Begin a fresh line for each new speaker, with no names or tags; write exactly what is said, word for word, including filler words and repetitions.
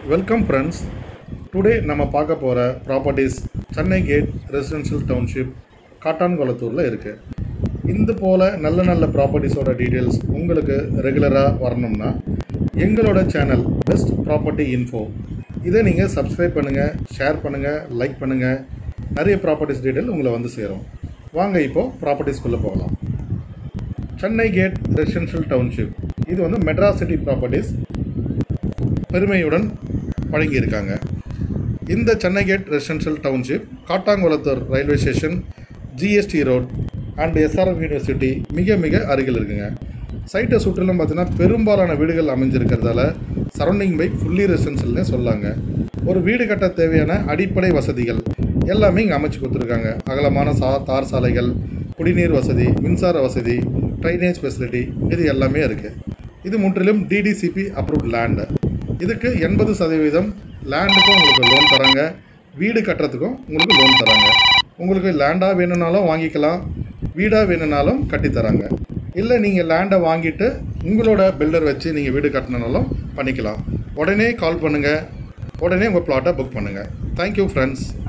Welcome friends. Today நம்ம பார்க்க போகிற properties Chennai gate residential township காட்டான்குளத்தூரில் இருக்குது. இந்த போல் நல்ல நல்ல ப்ராப்பர்ட்டிஸோட டீட்டெயில்ஸ் உங்களுக்கு ரெகுலராக வரணும்னா எங்களோட சேனல் பெஸ்ட் ப்ராப்பர்ட்டி இன்ஃபோ இதை நீங்கள் சப்ஸ்கிரைப் பண்ணுங்கள், ஷேர் பண்ணுங்கள், லைக் பண்ணுங்கள். நிறைய ப்ராப்பர்ட்டிஸ் டீட்டெயில் உங்களை வந்து சேரும். வாங்க இப்போது ப்ராப்பர்ட்டிஸ்குள்ளே போகலாம். சென்னை கேட் ரெசிடென்ஷியல் டவுன்ஷிப் இது வந்து மெட்ராஸ் சிட்டி ப்ராப்பர்ட்டிஸ் பெருமையுடன் வழங்கியிருக்காங்க. இந்த Chennai gate residential township Kattankulathur railway station, GST road and SRM university மிக மிக அருகில் இருக்குங்க. சைட்டை சுற்றிலும் பார்த்தீங்கன்னா பெரும்பாலான வீடுகள் அமைஞ்சிருக்கிறதால சரௌண்டிங் பை ஃபுல்லி ரெசிடென்ஷியல்னே சொல்லாங்க. ஒரு வீடு கட்ட தேவையான அடிப்படை வசதிகள் எல்லாமே இங்கே அமைச்சு கொடுத்துருக்காங்க. அகலமான சா தார் சாலைகள், குடிநீர் வசதி, மின்சார வசதி, ட்ரைனேஜ் ஃபெசிலிட்டி இது எல்லாமே இருக்குது. இது முற்றிலும் டிடிசிபி அப்ரூவ்ட் லேண்டு. இதுக்கு எண்பது சதவீதம் லேண்டுக்கும் உங்களுக்கு லோன் தராங்க, வீடு கட்டுறதுக்கும் உங்களுக்கு லோன் தராங்க. உங்களுக்கு லேண்டாக வேணும்னாலும் வாங்கிக்கலாம், வீடாக வேணும்னாலும் கட்டித்தராங்க. இல்லை நீங்கள் லேண்டை வாங்கிட்டு உங்களோட பில்டர் வச்சு நீங்கள் வீடு கட்டினாலும் பண்ணிக்கலாம். உடனே கால் பண்ணுங்கள், உடனே உங்கள் பிளாட்டை புக் பண்ணுங்கள். Thank you friends.